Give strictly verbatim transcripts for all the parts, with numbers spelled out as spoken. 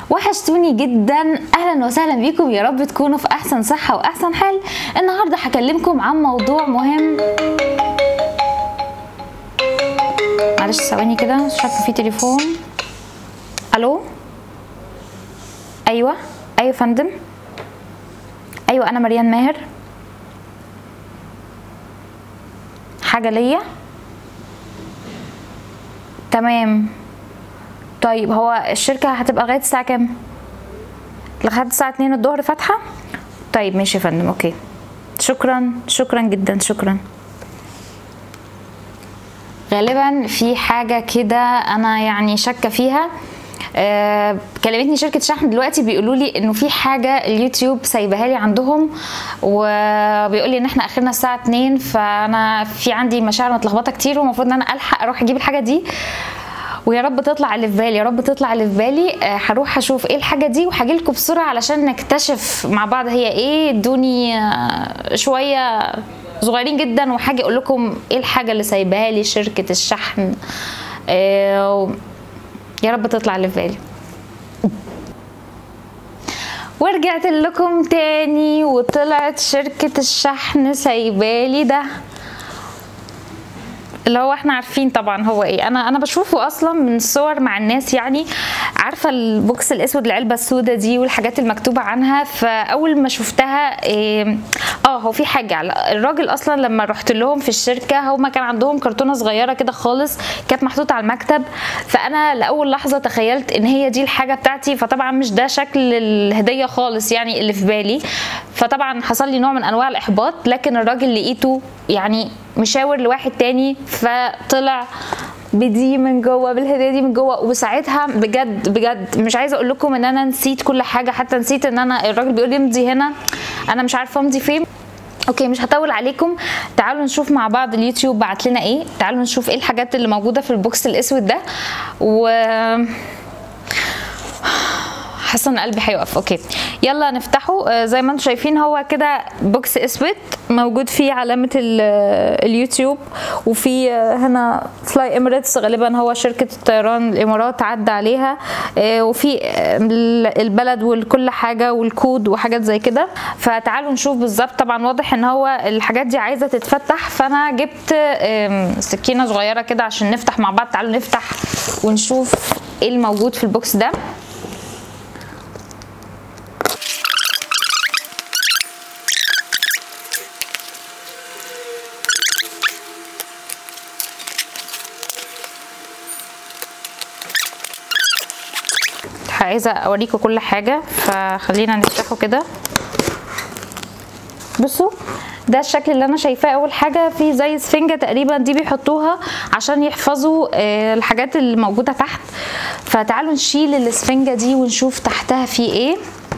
وحشتوني جدا. اهلا وسهلا بيكم، يا رب تكونوا في احسن صحه واحسن حال. النهارده هكلمكم عن موضوع مهم. معلش ثواني كده، شايفه في تليفون. الو، ايوه ايوه فندم، ايوه انا مريان ماهر. حاجه ليا؟ تمام. طيب هو الشركه هتبقى لغايه الساعه كام؟ لغايه الساعه اتنين الظهر فاتحه. طيب ماشي يا فندم، اوكي. شكرا شكرا جدا، شكرا. غالبا في حاجه كده انا يعني شاكه فيها. آه، كلمتني شركه شحن دلوقتي بيقولوا لي انه في حاجه اليوتيوب سايبها لي عندهم، وبيقول لي ان احنا اخرنا الساعه اتنين، فانا في عندي مشاعر متلخبطه كتير، ومفروض ان انا الحق اروح اجيب الحاجه دي، ويا رب تطلع اللي في بالي، يا رب تطلع اللي في بالي. آه، هروح اشوف ايه الحاجه دي وهاجي لكم بسرعه علشان نكتشف مع بعض هي ايه. ادوني آه، شويه صغيرين جدا وهاجي اقول لكم ايه الحاجه اللي سايبها لي شركه الشحن. آه، يا رب تطلع اللي في بالي. ورجعت لكم تاني، وطلعت شركة الشحن سايبالي ده اللي هو احنا عارفين طبعا هو ايه. انا انا بشوفه اصلا من الصور مع الناس، يعني عارفه البوكس الاسود، العلبه السوداء دي والحاجات المكتوبه عنها. فاول ما شفتها إيه، اه هو في حاجه. الراجل اصلا لما رحت لهم في الشركه هما كان عندهم كرتونه صغيره كده خالص كانت محطوطه على المكتب، فانا لاول لحظه تخيلت ان هي دي الحاجه بتاعتي، فطبعا مش ده شكل الهديه خالص يعني اللي في بالي. فطبعا حصل لي نوع من انواع الاحباط، لكن الراجل لقيته يعني مشاور لواحد تاني، فطلع بدي من جوه، بالهديه دي من جوه. وساعتها بجد بجد مش عايزه اقول لكم ان انا نسيت كل حاجه، حتى نسيت ان انا الراجل بيقول لي امضي هنا، انا مش عارفه امضي فين. اوكي مش هطول عليكم، تعالوا نشوف مع بعض اليوتيوب بعت لنا ايه. تعالوا نشوف ايه الحاجات اللي موجوده في البوكس الاسود ده. و حاسه ان قلبي هيقف. اوكي يلا نفتحه. زي ما انتم شايفين هو كده بوكس اسود موجود فيه علامه اليوتيوب، وفي هنا فلاي اميريتس، غالبا هو شركه الطيران الامارات عدى عليها، وفي البلد وكل حاجه والكود وحاجات زي كده. فتعالوا نشوف بالظبط. طبعا واضح ان هو الحاجات دي عايزه تتفتح، فانا جبت سكينه صغيره كده عشان نفتح مع بعض. تعالوا نفتح ونشوف ايه الموجود في البوكس ده. عايزه اوريكم كل حاجه، فخلينا نفتحه كده. بصوا ده الشكل اللي انا شايفاه. اول حاجه في زي سفنجه تقريبا، دي بيحطوها عشان يحفظوا الحاجات اللي موجوده تحت. فتعالوا نشيل السفنجه دي ونشوف تحتها في ايه.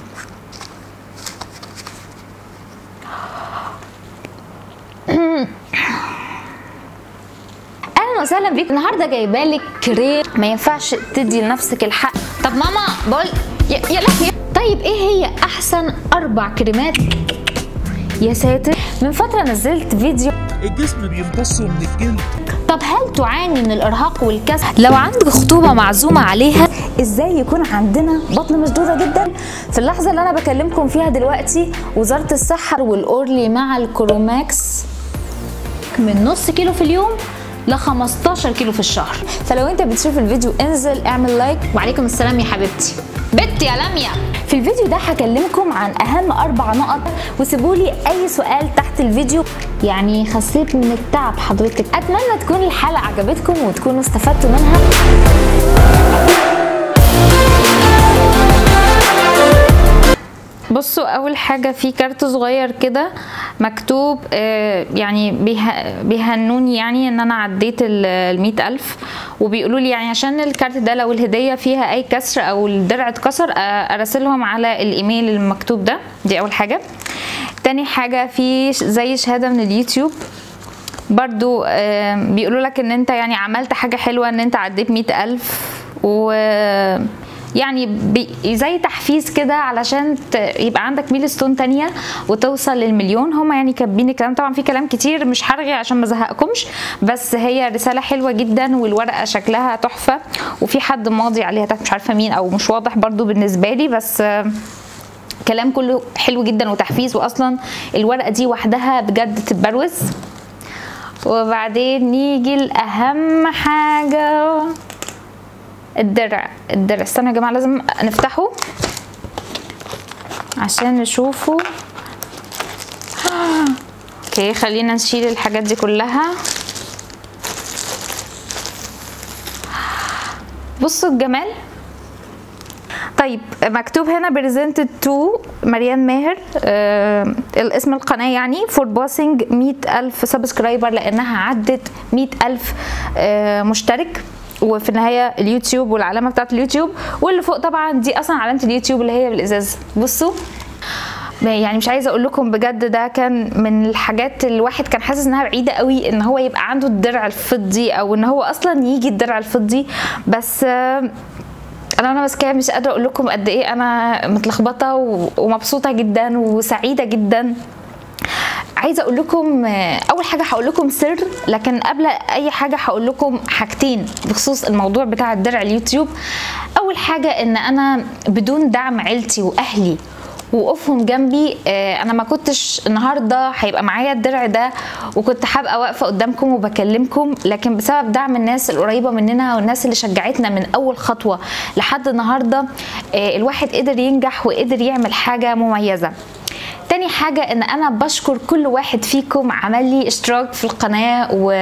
اهلا وسهلا بيك. النهارده جايبالك كريم ما ينفعش تدي لنفسك الحق. طب ماما بقول يا يا لهوي. طيب ايه هي احسن اربع كريمات؟ يا ساتر، من فتره نزلت فيديو الجسم بيمتص من الجلد. طب هل تعاني من الارهاق والكسل؟ لو عندك خطوبه معزومه عليها، ازاي يكون عندنا بطن مشدوده جدا؟ في اللحظه اللي انا بكلمكم فيها دلوقتي وزاره الصحه والاورلي مع الكروماكس من نص كيلو في اليوم ل خمستاشر كيلو في الشهر. فلو انت بتشوف الفيديو انزل اعمل لايك. وعليكم السلام يا حبيبتي بنتي يا لميا. في الفيديو ده هكلمكم عن اهم اربع نقط، وسيبولي اي سؤال تحت الفيديو. يعني خسيت من التعب حضرتك. اتمنى تكون الحلقه عجبتكم وتكونوا استفدتوا منها. بصوا اول حاجه في كارت صغير كده مكتوب آه يعني بيه بيهنوني يعني ان انا عديت المية الف، وبيقولوا لي يعني عشان الكارت ده لو الهديه فيها اي كسر او الدرع اتكسر اراسلهم على الايميل المكتوب ده. دي اول حاجه. تاني حاجه في زي شهاده من اليوتيوب برضو، آه بيقولوا لك ان انت يعني عملت حاجه حلوه ان انت عديت مية الف، و يعني زي تحفيز كده علشان يبقى عندك ميلستون تانية وتوصل للمليون. هما يعني كاتبين الكلام، طبعا في كلام كتير مش هرغي عشان ما ازهقكمش، بس هي رسالة حلوة جدا والورقة شكلها تحفة، وفي حد ماضي عليها تحت مش عارفة مين او مش واضح برضو بالنسبة لي، بس كلام كله حلو جدا وتحفيز، واصلا الورقة دي وحدها بجد تتبروز. وبعدين نيجي لأهم حاجة، الدرع. الدرع استنى يا جماعة لازم نفتحه عشان نشوفه. اوكي خلينا نشيل الحاجات دي كلها. بصوا الجمال. طيب مكتوب هنا presented to مريان ماهر، آه الاسم القناه يعني فور باسنج مية ألف سبسكرايبر، لانها عدت مية ألف آه مشترك، وفي النهايه اليوتيوب والعلامه بتاعت اليوتيوب، واللي فوق طبعا دي اصلا علامه اليوتيوب اللي هي بالازاز. بصوا يعني مش عايزه اقول لكم بجد، ده كان من الحاجات الواحد كان حاسس انها بعيده قوي ان هو يبقى عنده الدرع الفضي، او ان هو اصلا يجي الدرع الفضي. بس آه انا انا ماسكاه مش قادره اقول لكم قد ايه انا متلخبطه ومبسوطه جدا وسعيده جدا. عايزه اقول لكم اول حاجه هقول لكم سر، لكن قبل اي حاجه هقول لكم حاجتين بخصوص الموضوع بتاع الدرع اليوتيوب. اول حاجه ان انا بدون دعم عيلتي واهلي وقفهم جنبي انا ما كنتش النهارده هيبقى معايا الدرع ده، وكنت هبقى واقفه قدامكم وبكلمكم، لكن بسبب دعم الناس القريبه مننا والناس اللي شجعتنا من اول خطوه لحد النهارده الواحد قدر ينجح وقدر يعمل حاجه مميزه. تاني حاجة ان انا بشكر كل واحد فيكم عمل لي اشتراك في القناة و...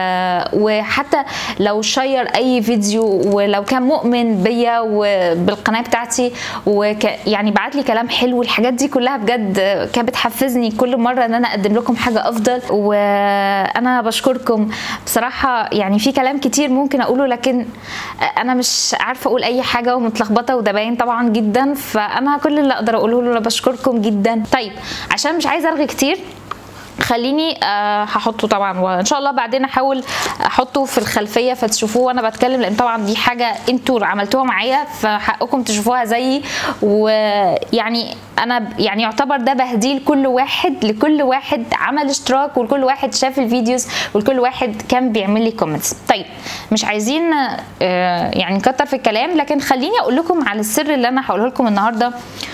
وحتى لو شير اي فيديو، ولو كان مؤمن بيا وبالقناة بتاعتي وك... يعني بعت لي كلام حلو. الحاجات دي كلها بجد كانت بتحفزني كل مرة ان انا اقدم لكم حاجة افضل، وانا بشكركم بصراحة. يعني في كلام كتير ممكن اقوله، لكن انا مش عارفة اقول اي حاجة ومتلخبطة وده باين طبعا جدا، فانا كل اللي اقدر اقوله له بشكركم جدا. طيب عشان مش عايزه ارغي كتير خليني أه هحطه طبعا، وان شاء الله بعدين احاول احطه في الخلفيه فتشوفوه وانا بتكلم، لان طبعا دي حاجه انتوا عملتوها معايا فحقكم تشوفوها زيي. ويعني انا يعني يعتبر ده بهديل كل واحد لكل واحد عمل اشتراك، ولكل واحد شاف الفيديوز، ولكل واحد كان بيعمل لي كومنتس. طيب مش عايزين أه يعني نكتر في الكلام، لكن خليني اقول لكم على السر اللي انا هقوله لكم النهارده.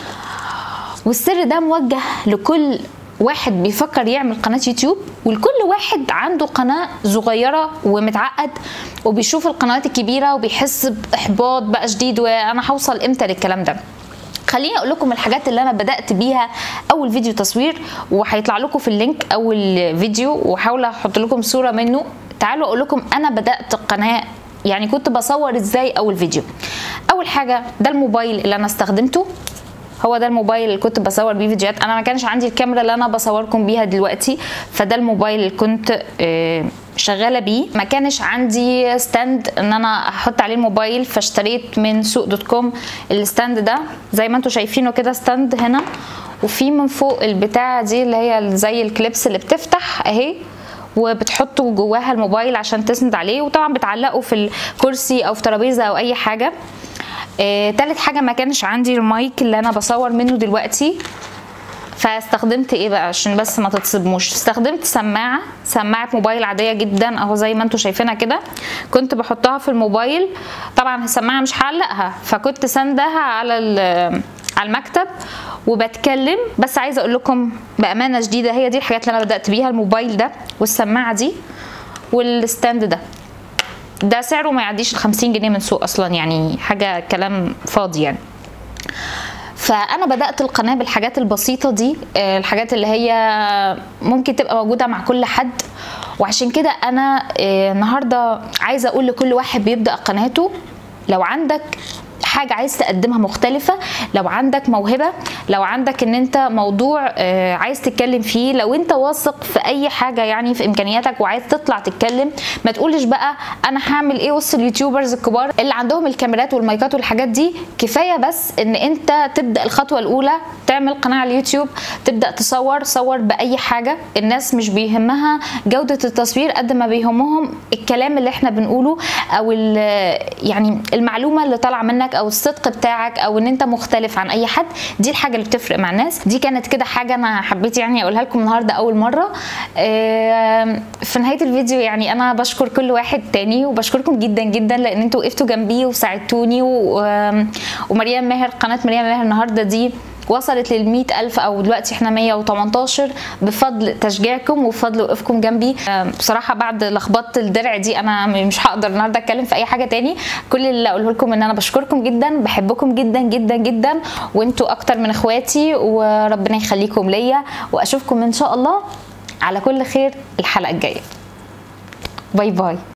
والسر ده موجه لكل واحد بيفكر يعمل قناة يوتيوب، ولكل واحد عنده قناة صغيرة ومتعقد وبيشوف القنوات الكبيرة وبيحس بإحباط بقى شديد، وأنا هوصل إمتى للكلام ده. خليني اقول لكم الحاجات اللي انا بدات بيها اول فيديو تصوير، وهيطلع لكم في اللينك اول فيديو، وهحاول احط لكم صوره منه. تعالوا اقول لكم انا بدات القناه يعني كنت بصور ازاي. اول فيديو، اول حاجه ده الموبايل اللي انا استخدمته، هو ده الموبايل اللي كنت بصور بيه فيديوهات. انا ما كانش عندي الكاميرا اللي انا بصوركم بيها دلوقتي، فده الموبايل اللي كنت شغاله بيه. ما كانش عندي ستاند ان انا احط عليه الموبايل، فاشتريت من سوق دوت كوم الستاند ده زي ما انتم شايفينه كده، ستاند هنا وفي من فوق البتاعه دي اللي هي زي الكليبس اللي بتفتح اهي، وبتحطوا جواها الموبايل عشان تسند عليه، وطبعا بتعلقوا في الكرسي او في ترابيزه او اي حاجه. آه، تالت حاجه ما كانش عندي المايك اللي انا بصور منه دلوقتي، فاستخدمت ايه بقى عشان بس ما تتصدموش؟ استخدمت سماعه سماعه موبايل عاديه جدا اهو زي ما انتم شايفينها كده، كنت بحطها في الموبايل. طبعا السماعه مش هعلقها، فكنت سندها على على المكتب وبتكلم. بس عايزه اقول لكم بامانه شديده هي دي الحاجات اللي انا بدات بيها، الموبايل ده والسماعه دي والستاند ده. ده سعره ما يعديش الخمسين جنيه من سوق اصلا، يعني حاجه كلام فاضي يعني. فانا بدات القناه بالحاجات البسيطه دي، الحاجات اللي هي ممكن تبقى موجوده مع كل حد. وعشان كده انا النهارده عايزه اقول لكل واحد بيبدا قناته، لو عندك حاجه عايز تقدمها مختلفه، لو عندك موهبه، لو عندك ان انت موضوع عايز تتكلم فيه، لو انت واثق في اي حاجه يعني في امكانياتك وعايز تطلع تتكلم، ما تقولش بقى انا هعمل ايه وسط اليوتيوبرز الكبار اللي عندهم الكاميرات والمايكات والحاجات دي. كفايه بس ان انت تبدا الخطوه الاولى، تعمل قناه على اليوتيوب، تبدا تصور صور باي حاجه. الناس مش بيهمها جوده التصوير قد ما بيهمهم الكلام اللي احنا بنقوله، او يعني المعلومه اللي طالعه منك او او الصدق بتاعك او ان انت مختلف عن اي حد، دي الحاجه اللي بتفرق مع الناس. دي كانت كده حاجه انا حبيت يعني اقولها لكم النهارده اول مره. في نهايه الفيديو يعني انا بشكر كل واحد تاني، وبشكركم جدا جدا لان انتوا وقفتوا جنبي وساعدتوني. ومريم ماهر، قناه مريم ماهر النهارده دي وصلت للمئة ألف أو دلوقتي احنا مية وتمنتاشر بفضل تشجيعكم وبفضل وقفكم جنبي. بصراحة بعد لخبطة الدرع دي أنا مش هقدر النهاردة أتكلم في أي حاجة تاني. كل اللي أقوله لكم إن أنا بشكركم جدا، بحبكم جدا جدا جدا، وانتوا أكتر من إخواتي، وربنا يخليكم ليا، وأشوفكم إن شاء الله على كل خير الحلقة الجاية. باي باي.